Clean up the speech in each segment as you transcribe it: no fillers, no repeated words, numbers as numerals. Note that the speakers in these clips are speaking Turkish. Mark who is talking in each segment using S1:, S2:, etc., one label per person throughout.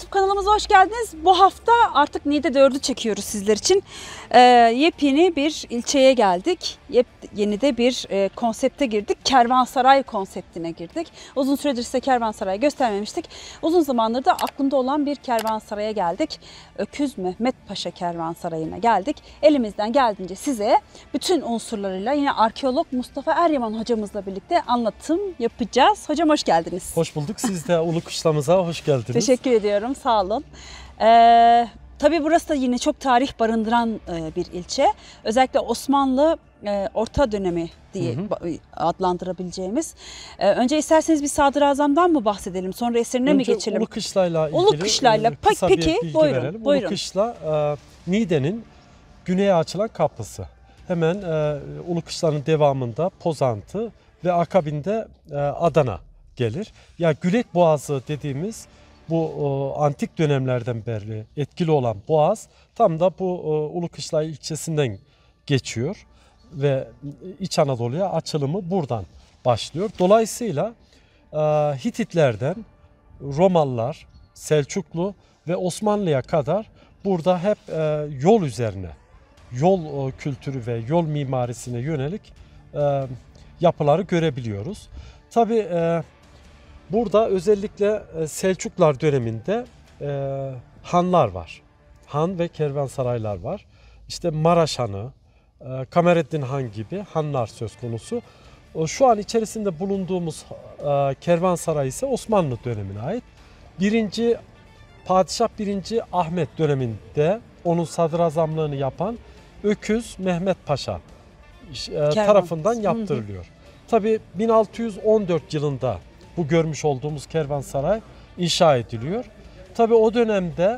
S1: YouTube kanalımıza hoş geldiniz. Bu hafta artık Niğde 4'ü çekiyoruz sizler için. Yepyeni bir ilçeye geldik. Yeni de bir konsepte girdik. Kervansaray konseptine girdik. Uzun süredir size Kervansaray'ı göstermemiştik. Uzun zamandır da aklımda olan bir kervansaraya geldik. Öküz Mehmet Paşa Kervansarayı'na geldik. Elimizden geldiğince size bütün unsurlarıyla yine arkeolog Mustafa Eryaman hocamızla birlikte anlatım yapacağız. Hocam hoş geldiniz.
S2: Hoş bulduk. Siz de Ulukışla'mıza hoş geldiniz.
S1: Teşekkür ediyorum. Sağ olun. Tabii burası da yine çok tarih barındıran bir ilçe. Özellikle Osmanlı orta dönemi diye adlandırabileceğimiz. Önce isterseniz bir Sadrazam'dan mı bahsedelim? Sonra eserine mi geçelim?
S2: Ulukışla'yla ilgili
S1: Ulukışla'yla
S2: kısa bir
S1: peki
S2: bilgi
S1: buyurun.
S2: verelim.
S1: Buyurun.
S2: Ulukışla Niğde'nin güneye açılan kapısı. Hemen Ulukışla'nın devamında Pozantı ve akabinde Adana gelir. Ya Gülek Boğazı dediğimiz bu antik dönemlerden beri etkili olan boğaz tam da bu Ulukışla ilçesinden geçiyor ve İç Anadolu'ya açılımı buradan başlıyor. Dolayısıyla Hititlerden Romalılar, Selçuklu ve Osmanlı'ya kadar burada hep yol üzerine, yol kültürü ve yol mimarisine yönelik yapıları görebiliyoruz. Tabii burada özellikle Selçuklar döneminde hanlar var. Han ve kervansaraylar var. İşte Maraş Hanı, Kamereddin Han gibi hanlar söz konusu. Şu an içerisinde bulunduğumuz kervansaray ise Osmanlı dönemine ait. Padişah 1. Ahmet döneminde onun sadrazamlığını yapan Öküz Mehmet Paşa tarafından yaptırılıyor. Tabii 1614 yılında bu görmüş olduğumuz kervansaray inşa ediliyor. Tabii o dönemde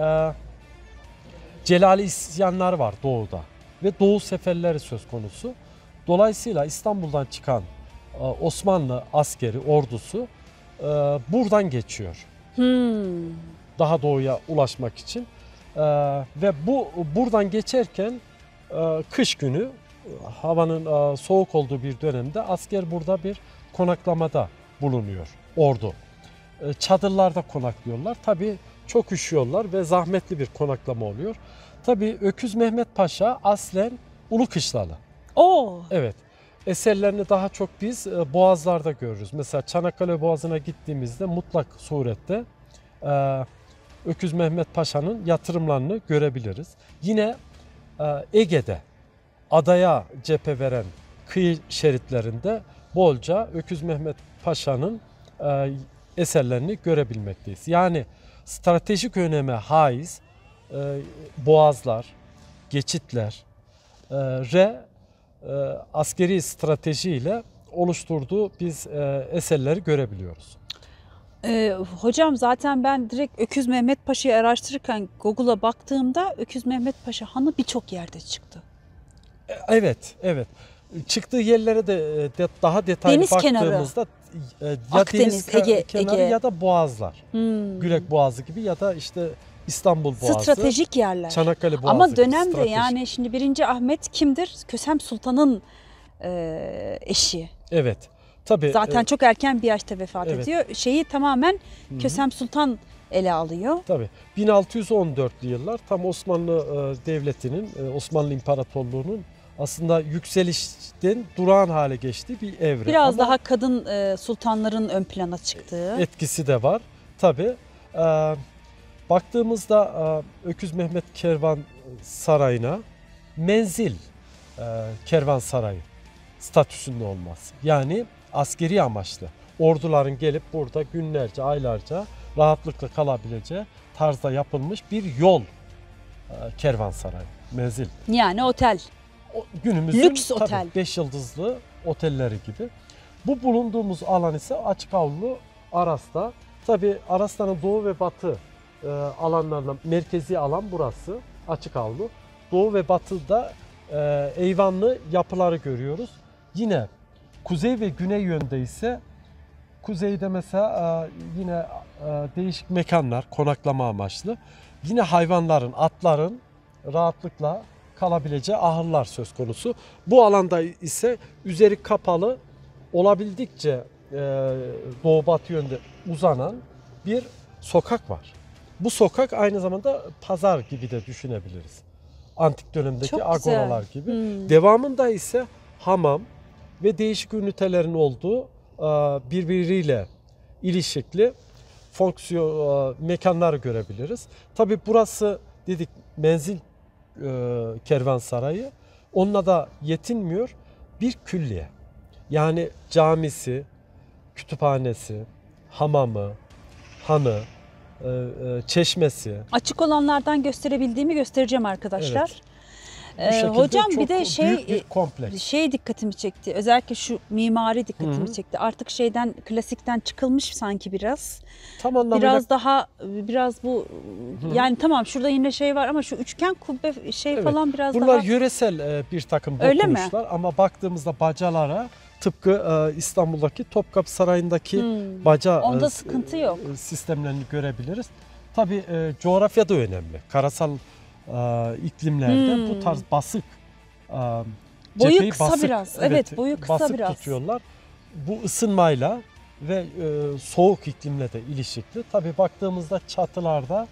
S2: Celali isyanlar var doğuda ve doğu seferleri söz konusu. Dolayısıyla İstanbul'dan çıkan Osmanlı askeri, ordusu buradan geçiyor. Daha doğuya ulaşmak için. Ve buradan geçerken kış günü havanın soğuk olduğu bir dönemde asker burada bir konaklamada bulunuyor ordu. Çadırlarda konaklıyorlar. Tabii çok üşüyorlar ve zahmetli bir konaklama oluyor. Tabii Öküz Mehmet Paşa aslen Ulukışlalı. Evet. Eserlerini daha çok biz boğazlarda görürüz. Mesela Çanakkale Boğazı'na gittiğimizde mutlak surette Öküz Mehmet Paşa'nın yatırımlarını görebiliriz. Yine Ege'de adaya cephe veren kıyı şeritlerinde bolca Öküz Mehmet Paşa'nın eserlerini görebilmekteyiz. Yani stratejik öneme haiz boğazlar, geçitler askeri stratejiyle oluşturduğu biz eserleri görebiliyoruz.
S1: Hocam zaten ben direkt Öküz Mehmet Paşa'yı araştırırken Google'a baktığımda Öküz Mehmet Paşa Hanı birçok yerde çıktı.
S2: Evet. Çıktığı yerlere de daha detaylı
S1: deniz
S2: baktığımızda ya
S1: Akdeniz, Ege
S2: ya da boğazlar. Gülek Boğazı gibi ya da işte İstanbul Boğazı.
S1: Stratejik yerler.
S2: Çanakkale Boğazı.
S1: Ama dönemde
S2: stratejik.
S1: Yani şimdi 1. Ahmet kimdir? Kösem Sultan'ın eşi.
S2: Evet. Tabii.
S1: Zaten çok erken bir yaşta vefat ediyor. Şeyi tamamen Kösem Sultan ele alıyor.
S2: Tabii. 1614'lü yıllar tam Osmanlı Devleti'nin, Osmanlı İmparatorluğu'nun aslında yükselişten durağan hale geçtiği bir evre.
S1: Biraz daha kadın sultanların ön plana çıktığı.
S2: Etkisi de var. Tabii. Baktığımızda Öküz Mehmet Kervansarayı'na menzil kervansarayı statüsünde olması. Yani askeri amaçlı. Orduların gelip burada günlerce, aylarca rahatlıkla kalabileceği tarzda yapılmış bir yol kervansarayı, menzil.
S1: Yani otel.
S2: Günümüzün
S1: lüks otel.
S2: 5 yıldızlı otelleri gibi. Bu bulunduğumuz alan ise açık avlu Aras'ta. Tabii Aras'tanın doğu ve batı alanlarla merkezi alan burası açık avlu. Doğu ve batıda eyvanlı yapıları görüyoruz. Yine kuzey ve güney yönde ise kuzeyde mesela yine değişik mekanlar konaklama amaçlı. Yine hayvanların, atların rahatlıkla kalabileceği ahırlar söz konusu. Bu alanda ise üzeri kapalı olabildikçe doğu batı yönde uzanan bir sokak var. Bu sokak aynı zamanda pazar gibi de düşünebiliriz. Antik dönemdeki
S1: Çok güzel.
S2: agoralar gibi. Devamında ise hamam ve değişik ünitelerin olduğu birbiriyle ilişkili fonksiyon mekanlar görebiliriz. Tabii burası dedik menzil kervansarayı. Onunla da yetinmiyor. Bir külliye. Yani camisi, kütüphanesi, hamamı, hanı, çeşmesi.
S1: Açık olanlardan gösterebildiğimi göstereceğim arkadaşlar.
S2: Evet. Bu şekilde
S1: Hocam
S2: çok
S1: bir de
S2: büyük bir kompleks.
S1: şey dikkatimi çekti. Özellikle şu mimari dikkatimi çekti. Artık şeyden, klasikten çıkılmış sanki biraz.
S2: Tam anlamıyla
S1: Biraz bu yani tamam şurada yine şey var ama şu üçgen kubbe
S2: evet,
S1: falan biraz
S2: bunlar
S1: daha
S2: yöresel bir takım
S1: Öyle mi?
S2: dokunuşlar ama baktığımızda bacalara tıpkı İstanbul'daki Topkapı Sarayı'ndaki baca
S1: onda sıkıntı yok.
S2: sistemlerini görebiliriz. Tabii coğrafya da önemli. Karasal iklimlerde bu tarz basık
S1: Boyu
S2: cepheyi
S1: kısa biraz. Evet, boyu kısa
S2: basık
S1: biraz.
S2: tutuyorlar. Bu ısınmayla ve soğuk iklimle de ilişkili. Tabii baktığımızda çatılarda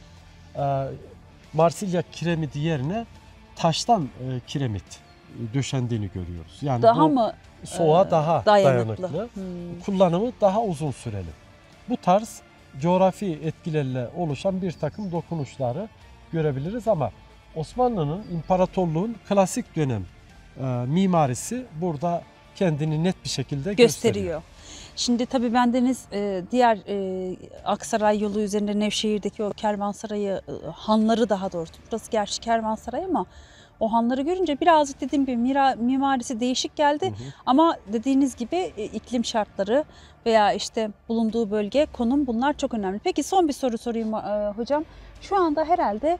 S2: Marsilya kiremidi yerine taştan kiremit döşendiğini görüyoruz. Yani
S1: Daha
S2: bu
S1: mı
S2: soğuğa daha
S1: dayanıklı?
S2: dayanıklı. Kullanımı daha uzun süreli. Bu tarz coğrafi etkilerle oluşan bir takım dokunuşları görebiliriz ama Osmanlı'nın, imparatorluğun klasik dönem mimarisi burada kendini net bir şekilde gösteriyor.
S1: Şimdi tabii bendeniz diğer Aksaray yolu üzerinde Nevşehir'deki o kervansarayı, hanları daha doğrusu. Burası gerçi kervansaray ama o hanları görünce birazcık dediğim gibi mimarisi değişik geldi. Ama dediğiniz gibi iklim şartları veya işte bulunduğu bölge, konum bunlar çok önemli. Peki son bir soru sorayım hocam. Şu anda herhalde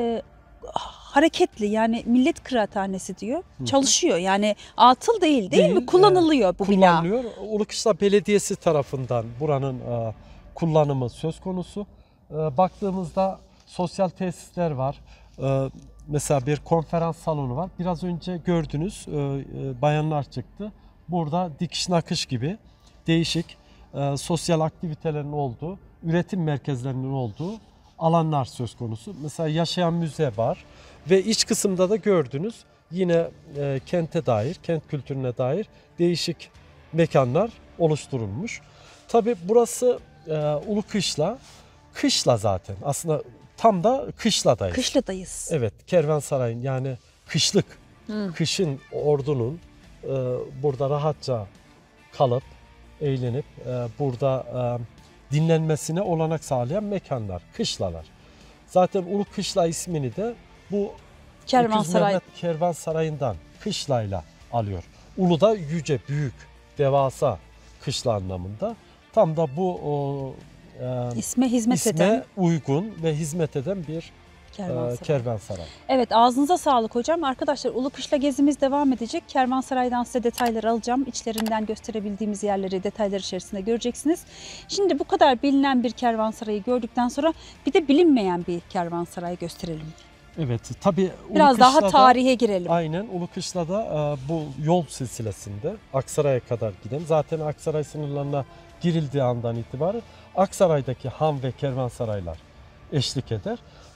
S1: hareketli yani Millet Kıraathanesi diyor. Çalışıyor yani atıl değil mi? Kullanılıyor bu bina.
S2: Kullanılıyor. Ulukışla Belediyesi tarafından buranın kullanımı söz konusu. Baktığımızda sosyal tesisler var. Mesela bir konferans salonu var. Biraz önce gördünüz bayanlar çıktı. Burada dikiş nakış gibi değişik sosyal aktivitelerin olduğu, üretim merkezlerinin olduğu alanlar söz konusu. Mesela yaşayan müze var ve iç kısımda da gördünüz yine kente dair, kent kültürüne dair değişik mekanlar oluşturulmuş. Tabii burası Ulukışla, kışla zaten aslında tam da kışladayız.
S1: Kışladayız.
S2: Evet, kervansarayın yani kışlık, kışın ordunun burada rahatça kalıp, eğlenip burada dinlenmesine olanak sağlayan mekanlar, kışlalar. Zaten Ulukışla ismini de bu
S1: Kervansaray.
S2: Kervansarayı'ndan kışlayla alıyor. Ulu da yüce, büyük, devasa kışla anlamında. Tam da bu
S1: İsme hizmet eden.
S2: İsme uygun ve hizmet eden bir kervansaray.
S1: Evet, ağzınıza sağlık hocam. Arkadaşlar Ulukışla gezimiz devam edecek. Kervansaray'dan size detayları alacağım. İçlerinden gösterebildiğimiz yerleri detaylar içerisinde göreceksiniz. Şimdi bu kadar bilinen bir kervansarayı gördükten sonra bir de bilinmeyen bir kervansaray gösterelim.
S2: Evet, tabii
S1: biraz daha tarihe girelim.
S2: Aynen, Ulukışla'da bu yol silsilesinde Aksaray'a kadar giden, zaten Aksaray sınırlarına girildiği andan itibaren Aksaray'daki han ve kervansaraylar eşlik eder.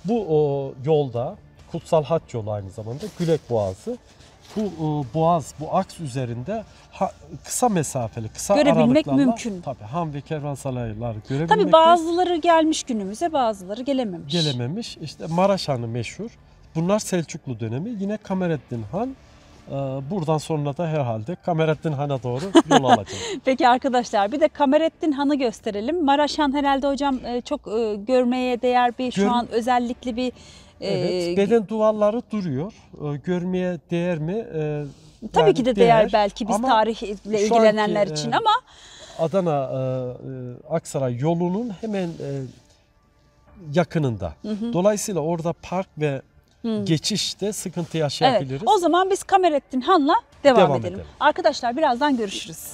S2: Bu yolda Kutsal Haç yolu aynı zamanda Gülek Boğazı. Bu boğaz, bu aks üzerinde kısa mesafeli, kısa
S1: görebilmek
S2: aralıklarla
S1: mümkün.
S2: Tabii han ve kervansaraylar görebilmek.
S1: Tabii bazıları gelmiş günümüze, bazıları gelememiş.
S2: Gelememiş. İşte Maraş Hanı meşhur. Bunlar Selçuklu dönemi. Yine Kamereddin Han. Buradan sonra da herhalde Kamereddin Han'a doğru yol alacağız.
S1: Peki arkadaşlar, bir de Kamereddin Han'ı gösterelim. Maraş Han herhalde hocam çok görmeye değer bir şu an özellikli bir
S2: evet, beden duvarları duruyor. Görmeye değer mi?
S1: Tabii
S2: yani
S1: ki de değer belki biz
S2: ama
S1: tarihle ilgilenenler için ama
S2: Adana Aksaray yolunun hemen yakınında. Dolayısıyla orada park ve geçişte sıkıntı yaşayabiliriz.
S1: Evet, o zaman biz Kamereddin Han'la devam edelim. Arkadaşlar birazdan görüşürüz.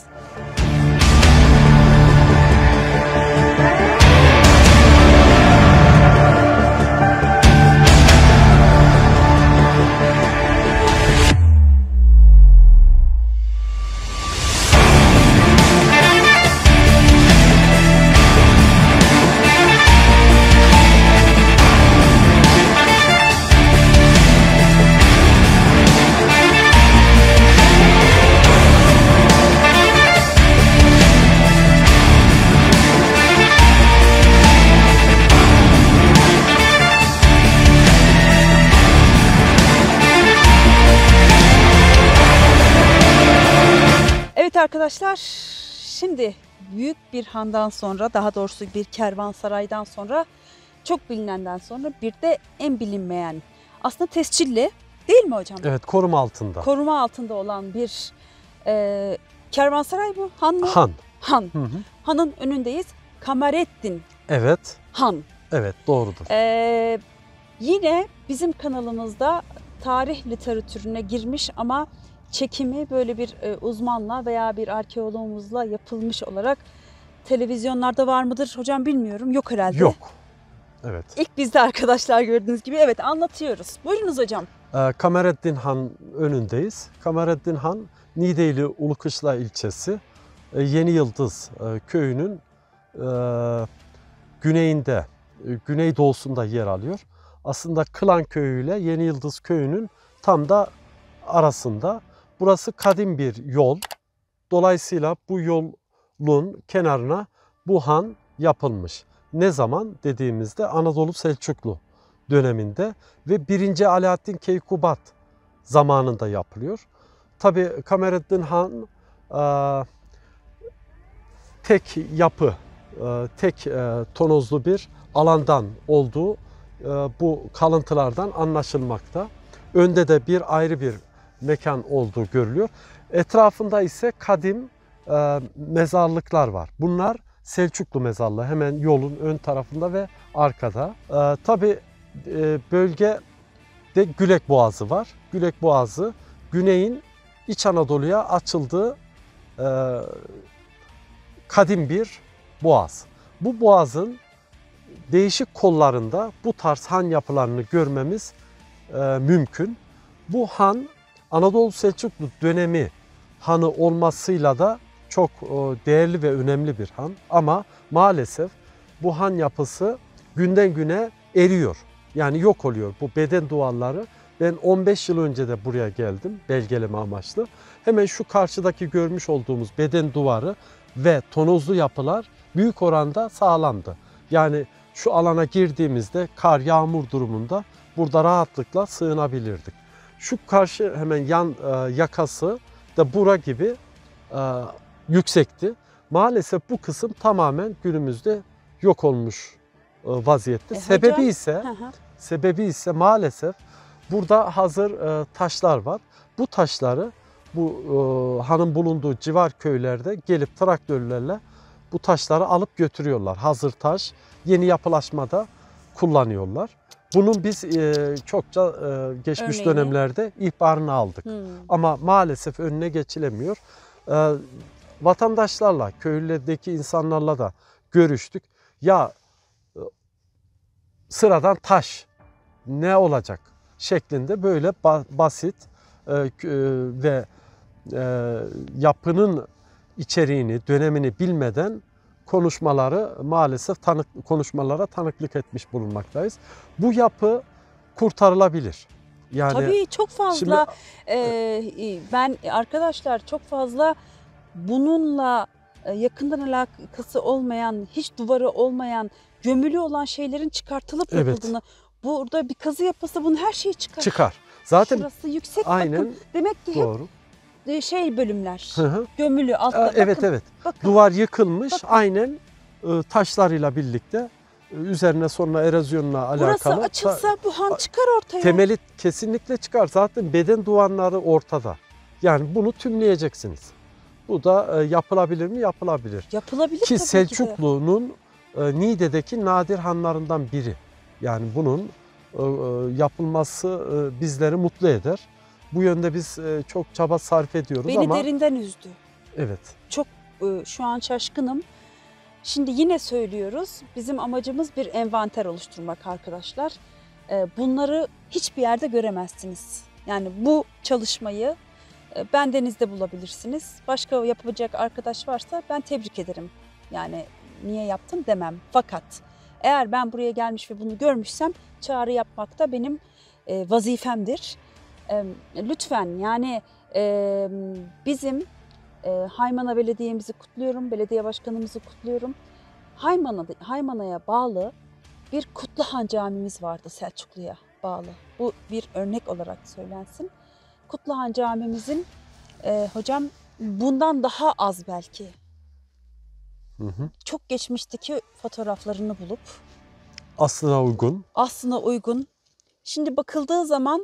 S1: arkadaşlar, şimdi büyük bir handan sonra, daha doğrusu bir kervansaraydan sonra, çok bilinenden sonra bir de en bilinmeyen, aslında tescilli değil mi hocam?
S2: Evet, koruma altında.
S1: Koruma altında olan bir kervansaray bu. Han mı?
S2: Han.
S1: Han.
S2: Hı hı.
S1: Han'ın önündeyiz. Kamarettin
S2: Evet.
S1: Han.
S2: Evet, doğrudur.
S1: Yine bizim kanalımızda tarih literatürüne girmiş ama çekimi böyle bir uzmanla veya bir arkeoloğumuzla yapılmış olarak televizyonlarda var mıdır hocam bilmiyorum. Yok herhalde.
S2: Yok. Evet.
S1: İlk bizde arkadaşlar gördüğünüz gibi. Evet, anlatıyoruz. Buyurunuz hocam.
S2: Kamareddin Han önündeyiz. Kamareddin Han, Niğdeili Ulukışla ilçesi Yeni Yıldız köyünün güneyinde, güneydoğusunda yer alıyor. Aslında Kılan Köyü ile Yeni Yıldız Köyü'nün tam da arasında. Burası kadim bir yol. Dolayısıyla bu yolun kenarına bu han yapılmış. Ne zaman dediğimizde Anadolu Selçuklu döneminde ve 1. Alaaddin Keykubat zamanında yapılıyor. Tabi Kamareddin Han tek yapı, tek tonozlu bir alandan olduğu bu kalıntılardan anlaşılmakta. Önde de bir ayrı bir mekan olduğu görülüyor. Etrafında ise kadim mezarlıklar var. Bunlar Selçuklu mezarlığı, hemen yolun ön tarafında ve arkada. Tabii bölgede Gülek Boğazı var. Gülek Boğazı güneyin İç Anadolu'ya açıldığı kadim bir boğaz. Bu boğazın değişik kollarında bu tarz han yapılarını görmemiz mümkün. Bu han Anadolu Selçuklu dönemi hanı olmasıyla da çok değerli ve önemli bir han. Ama maalesef bu han yapısı günden güne eriyor. Yani yok oluyor. Bu beden duvarları, ben 15 yıl önce de buraya geldim belgeleme amaçlı. Hemen şu karşıdaki görmüş olduğumuz beden duvarı ve tonozlu yapılar büyük oranda sağlamdı. Yani şu alana girdiğimizde kar, yağmur durumunda burada rahatlıkla sığınabilirdik. Şu karşı hemen yan yakası da bura gibi yüksekti. Maalesef bu kısım tamamen günümüzde yok olmuş vaziyette. Sebebi ise maalesef burada hazır taşlar var. Bu taşları bu hanın bulunduğu civar köylerde gelip traktörlerle bu taşları alıp götürüyorlar. Hazır taş yeni yapılaşmada kullanıyorlar. Bunun biz çokça geçmiş dönemlerde ihbarını aldık. Ama maalesef önüne geçilemiyor. Vatandaşlarla, köylerdeki insanlarla da görüştük. Ya sıradan taş ne olacak şeklinde böyle basit ve yapının içeriğini, dönemini bilmeden konuşmalara tanıklık etmiş bulunmaktayız. Bu yapı kurtarılabilir. Yani
S1: tabii çok fazla ben arkadaşlar çok fazla bununla yakından alakası olmayan, hiç duvarı olmayan, gömülü olan şeylerin çıkartılıp yapıldığını, burada bir kazı yapılsa bunun her şeyi çıkar.
S2: Çıkar. Zaten
S1: şurası yüksek,
S2: aynen,
S1: bakın. Demek ki
S2: doğru.
S1: Hep bölümler.
S2: Hı.
S1: Gömülü altta.
S2: Evet.
S1: Bakın.
S2: Duvar yıkılmış,
S1: bakın.
S2: aynen taşlarıyla birlikte üzerine sonra erozyonla alakalı.
S1: Burası açılsa bu han çıkar ortaya.
S2: Temeli kesinlikle çıkar. Zaten beden duvarları ortada. Yani bunu tümleyeceksiniz. Bu da yapılabilir mi? Yapılabilir.
S1: Yapılabilir
S2: ki
S1: tabii
S2: Selçuklu'nun Niğde'deki nadir hanlarından biri. Yani bunun yapılması bizleri mutlu eder. Bu yönde biz çok çaba sarf ediyoruz.
S1: Beni derinden üzdü.
S2: Evet.
S1: Çok şu an şaşkınım. Şimdi yine söylüyoruz. Bizim amacımız bir envanter oluşturmak arkadaşlar. Bunları hiçbir yerde göremezsiniz. Yani bu çalışmayı bendenizde bulabilirsiniz. Başka yapacak arkadaş varsa ben tebrik ederim. Yani niye yaptın demem. Fakat eğer ben buraya gelmiş ve bunu görmüşsem çağrı yapmak da benim vazifemdir. Lütfen yani bizim Haymana Belediye'mizi kutluyorum, belediye başkanımızı kutluyorum. Haymana'ya bağlı bir Kutluhan Camimiz vardı, Selçuklu'ya bağlı. Bu bir örnek olarak söylensin. Kutluhan Camimizin hocam bundan daha az belki.
S2: Hı hı.
S1: Çok geçmişteki fotoğraflarını bulup
S2: Aslına
S1: uygun. Şimdi bakıldığı zaman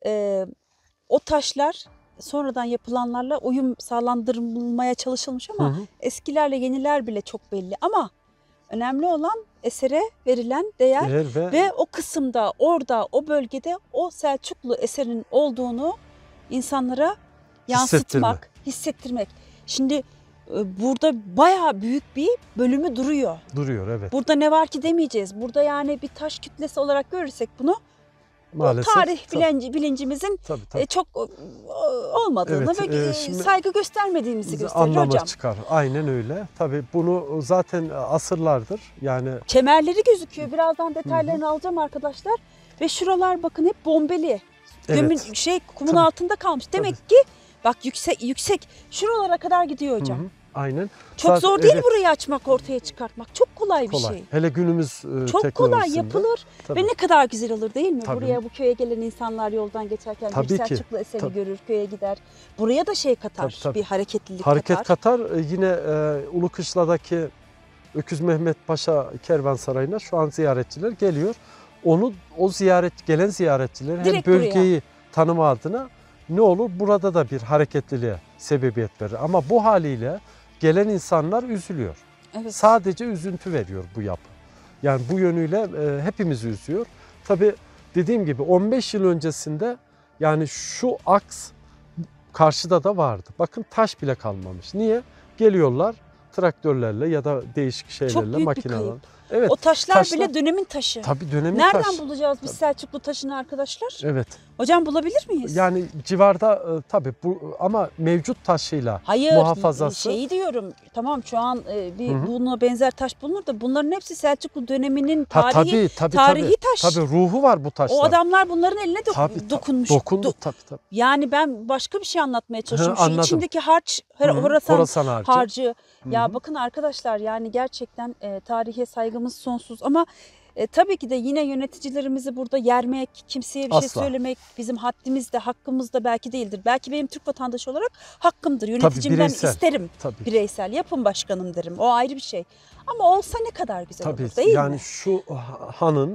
S1: o taşlar sonradan yapılanlarla uyum sağlandırılmaya çalışılmış
S2: Hı
S1: ama
S2: hı.
S1: eskilerle yeniler bile çok belli. Ama önemli olan esere verilen değer ve o kısımda, orada, o bölgede o Selçuklu eserin olduğunu insanlara yansıtmak, hissettirmek. Şimdi burada bayağı büyük bir bölümü duruyor.
S2: Duruyor, evet.
S1: Burada ne var ki demeyeceğiz. Burada yani bir taş kütlesi olarak görürsek bunu,
S2: Maalesef,
S1: o tarih bilincimizin
S2: tabii.
S1: çok olmadığını
S2: Evet,
S1: ve saygı göstermediğimizi gösteriyor
S2: anlamı
S1: hocam.
S2: çıkar. Aynen öyle. Tabii bunu zaten asırlardır yani.
S1: Kemerleri gözüküyor. Birazdan detaylarını alacağım arkadaşlar. Ve şuralar bakın hep bombeli.
S2: Evet.
S1: Kumun
S2: Tabii.
S1: altında kalmış. Demek ki bak yüksek. Şuralara kadar gidiyor hocam.
S2: Hı hı. Aynen.
S1: Çok
S2: Zaten,
S1: zor değil burayı açmak, ortaya çıkartmak. Çok kolay bir
S2: kolay.
S1: şey.
S2: Hele günümüz
S1: Çok kolay yapılır
S2: Tabii.
S1: ve ne kadar güzel olur değil mi?
S2: Tabii.
S1: Buraya bu köye gelen insanlar yoldan geçerken
S2: Tabii
S1: bir
S2: ki.
S1: Selçuklu eseri
S2: Tabii.
S1: görür, köye gider. Buraya da şey katar,
S2: Tabii.
S1: bir hareketlilik
S2: Hareket
S1: katar.
S2: Yine Ulukışla'daki Öküz Mehmet Paşa Kervansarayı'na şu an ziyaretçiler geliyor. Gelen ziyaretçiler hem
S1: Direkt
S2: bölgeyi tanıma adına ne olur burada da bir hareketliliğe sebebiyet verir. Ama bu haliyle gelen insanlar üzülüyor.
S1: Evet.
S2: Sadece üzüntü veriyor bu yapı. Yani bu yönüyle hepimizi üzüyor. Tabii dediğim gibi 15 yıl öncesinde yani şu aks karşıda da vardı. Bakın taş bile kalmamış. Niye? Geliyorlar traktörlerle ya da değişik şeylerle,
S1: büyük bir
S2: makinelerle.
S1: kayıp.
S2: Evet.
S1: O taşlar bile dönemin taşı.
S2: Tabii dönemin
S1: Nereden
S2: taş.
S1: bulacağız biz Selçuklu taşını arkadaşlar?
S2: Evet.
S1: Hocam bulabilir miyiz?
S2: Yani civarda tabii bu ama mevcut taşıyla
S1: Hayır,
S2: muhafazası.
S1: şeyi diyorum. Tamam şu an bir
S2: Hı hı.
S1: buna benzer taş bulunur da bunların hepsi Selçuklu döneminin
S2: Tabii,
S1: tarihi taş.
S2: Tabii ruhu var bu taşlar.
S1: O adamlar bunların eline dokunmuş.
S2: Dokundu tabii.
S1: Yani ben başka bir şey anlatmaya çalışıyorum. Şu
S2: Anladım.
S1: içindeki harç,
S2: Hı,
S1: Horasan harcı.
S2: Hı
S1: Ya
S2: hı.
S1: bakın arkadaşlar yani gerçekten tarihe saygımız sonsuz ama tabii ki de yine yöneticilerimizi burada yermek, kimseye bir şey
S2: Asla.
S1: söylemek bizim haddimiz de hakkımız da belki değildir. Belki benim Türk vatandaşı olarak hakkımdır. Yöneticimden
S2: bireysel.
S1: isterim.
S2: Tabii.
S1: Bireysel yapın başkanım derim. O ayrı bir şey. Ama olsa ne kadar güzel
S2: Tabii.
S1: olur değil
S2: yani
S1: mi?
S2: şu hanın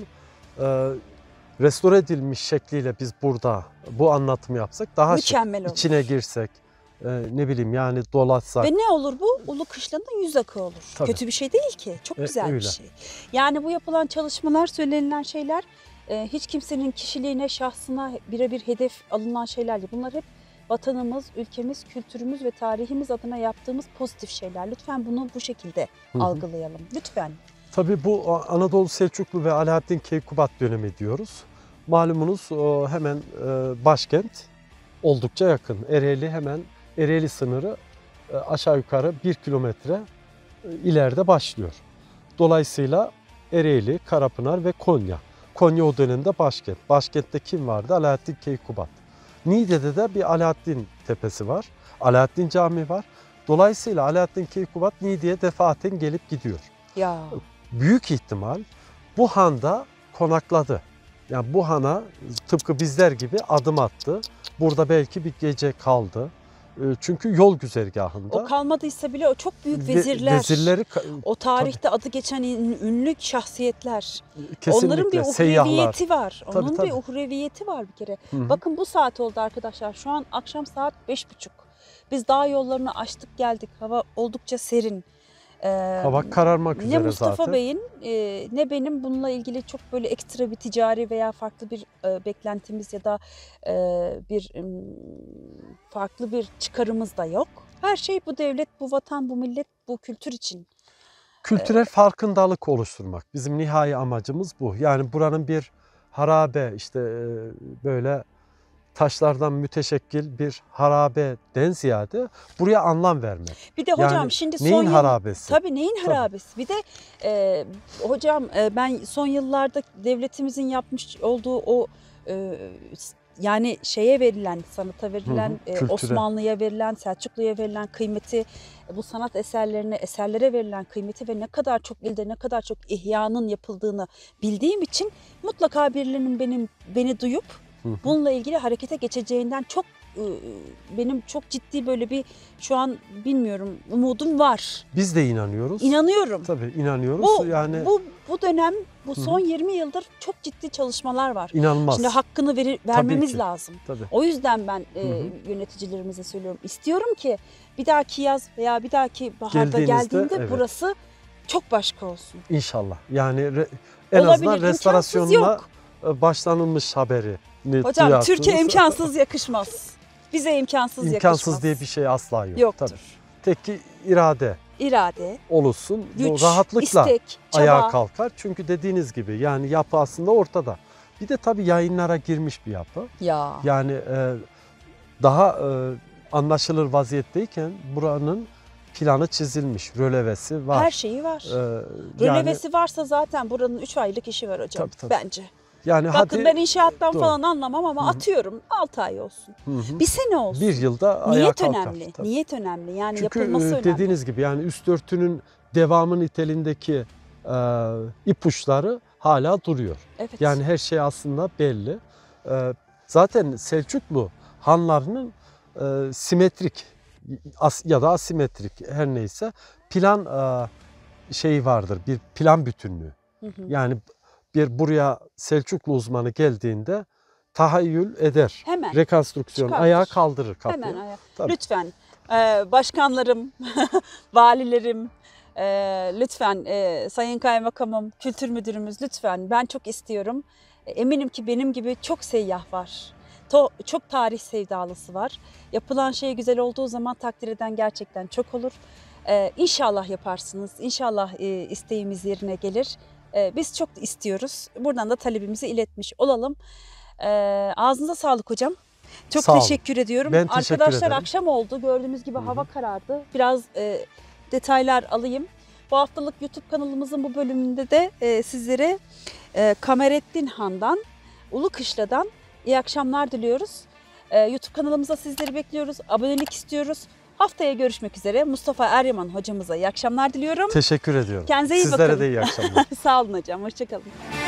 S2: restore edilmiş şekliyle biz burada bu anlatımı yapsak daha
S1: Mükemmel olur.
S2: içine girsek ne bileyim yani dolaşsak.
S1: Ve ne olur bu? Ulu Kışla'nın yüz akı olur.
S2: Tabii.
S1: Kötü bir şey değil ki. Çok güzel
S2: öyle.
S1: bir şey. Yani bu yapılan çalışmalar, söylenilen şeyler hiç kimsenin kişiliğine, şahsına birebir hedef alınan şeyler değil. Bunlar hep vatanımız, ülkemiz, kültürümüz ve tarihimiz adına yaptığımız pozitif şeyler. Lütfen bunu bu şekilde algılayalım. Lütfen.
S2: Tabii bu Anadolu Selçuklu ve Alaaddin Keykubat dönemi diyoruz. Malumunuz hemen başkent oldukça yakın. Ereğli sınırı aşağı yukarı 1 kilometre ileride başlıyor. Dolayısıyla Ereğli, Karapınar ve Konya. Konya o dönemde başkent. Başkentte kim vardı? Alaaddin Keykubat. Niğde'de de bir Alaaddin Tepesi var. Alaaddin Camii var. Dolayısıyla Alaaddin Keykubat Niğde'ye defaten gelip gidiyor.
S1: Ya.
S2: Büyük ihtimal bu handa konakladı. Yani bu hana tıpkı bizler gibi adım attı. Burada belki bir gece kaldı. Çünkü yol güzergahında.
S1: O kalmadıysa bile o çok büyük vezirler. O tarihte adı geçen ünlü şahsiyetler.
S2: Kesinlikle.
S1: Onların bir uhreviyeti var. Onun
S2: Tabii.
S1: bir uhreviyeti var bir kere.
S2: Hı-hı.
S1: Bakın bu saat oldu arkadaşlar. Şu an akşam saat 5.30. Biz dağ yollarını açtık geldik. Hava oldukça serin.
S2: Hava kararmak üzere
S1: zaten. Ne Mustafa
S2: zaten.
S1: Bey'in ne benim bununla ilgili çok böyle ekstra bir ticari veya farklı bir beklentimiz ya da farklı bir çıkarımız da yok. Her şey bu devlet, bu vatan, bu millet, bu kültür için.
S2: Kültürel farkındalık oluşturmak. Bizim nihai amacımız bu. Yani buranın bir harabe böyle taşlardan müteşekkil bir harabeden ziyade buraya anlam vermek.
S1: Bir de hocam
S2: yani
S1: şimdi
S2: neyin harabesi?
S1: Tabii neyin harabesi? Bir de hocam ben son yıllarda devletimizin yapmış olduğu o yani şeye verilen, sanata verilen, Osmanlı'ya verilen, Selçuklu'ya verilen kıymeti, bu sanat eserlere verilen kıymeti ve ne kadar çok ilde ne kadar çok ihyanın yapıldığını bildiğim için mutlaka birilerinin beni duyup bununla ilgili harekete geçeceğinden çok benim çok ciddi böyle bir şu an bilmiyorum umudum var.
S2: Biz de inanıyoruz.
S1: İnanıyorum.
S2: Tabii inanıyoruz.
S1: Bu dönem, bu son 20 yıldır çok ciddi çalışmalar var.
S2: İnanılmaz.
S1: Şimdi hakkını vermemiz
S2: ki.
S1: lazım.
S2: Tabii.
S1: O yüzden ben yöneticilerimize söylüyorum. İstiyorum ki bir dahaki yaz veya bir dahaki baharda geldiğinde
S2: evet,
S1: burası çok başka olsun.
S2: İnşallah. Yani en
S1: Olabilir,
S2: azından
S1: imkansız
S2: restorasyonla
S1: yok.
S2: başlanılmış haberi.
S1: Hocam
S2: duyarsınız.
S1: Türkiye imkansız yakışmaz. Bize imkansız yakışmaz.
S2: İmkansız diye bir şey asla yok.
S1: Yoktur.
S2: Tabii. Tek ki irade
S1: İrade,
S2: olursun.
S1: güç,
S2: Bu rahatlıkla
S1: istek, çaba.
S2: ayağa kalkar. Çünkü dediğiniz gibi yani yapı aslında ortada. Bir de tabii yayınlara girmiş bir yapı.
S1: Ya.
S2: Yani daha anlaşılır vaziyetteyken buranın planı çizilmiş, rölevesi var.
S1: Her şeyi var. Rölevesi varsa zaten buranın 3 aylık işi var hocam
S2: Tabii.
S1: bence.
S2: Yani
S1: Bakın
S2: hadi,
S1: ben inşaattan
S2: doğru.
S1: falan anlamam ama atıyorum 6 ay olsun. Bir sene olsun.
S2: Bir yılda ayağa
S1: Niyet
S2: kalkar.
S1: önemli.
S2: Tabii.
S1: Niyet önemli. Yani
S2: Çünkü
S1: yapılması önemli.
S2: dediğiniz gibi yani üst örtünün devamı niteliğindeki ipuçları hala duruyor.
S1: Evet.
S2: Yani her şey aslında belli. Zaten Selçuklu hanlarının simetrik ya da asimetrik her neyse plan şeyi vardır. Bir plan bütünlüğü. Yani bir buraya Selçuklu uzmanı geldiğinde tahayyül eder.
S1: Hemen.
S2: Rekonstrüksiyon
S1: Çıkartır.
S2: ayağa kaldırır kapıyı.
S1: Hemen ayağa.
S2: Tabii.
S1: Lütfen başkanlarım, valilerim, lütfen sayın kaymakamım, kültür müdürümüz lütfen ben çok istiyorum. Eminim ki benim gibi çok seyyah var. Çok tarih sevdalısı var. Yapılan şey güzel olduğu zaman takdir eden gerçekten çok olur. İnşallah yaparsınız. İnşallah isteğimiz yerine gelir. Biz çok istiyoruz. Buradan da talebimizi iletmiş olalım. Ağzınıza sağlık hocam. Çok teşekkür ediyorum.
S2: Ben teşekkür
S1: Arkadaşlar
S2: ederim.
S1: akşam oldu. Gördüğünüz gibi hava karardı. Biraz detaylar alayım. Bu haftalık YouTube kanalımızın bu bölümünde de sizlere Kamerettin Han'dan, Ulukışla'dan iyi akşamlar diliyoruz. YouTube kanalımıza sizleri bekliyoruz. Abonelik istiyoruz. Haftaya görüşmek üzere. Mustafa Eryaman hocamıza iyi akşamlar diliyorum.
S2: Teşekkür ediyorum.
S1: Kendinize iyi bakın.
S2: Sizlere de iyi akşamlar.
S1: Sağ olun hocam. Hoşçakalın.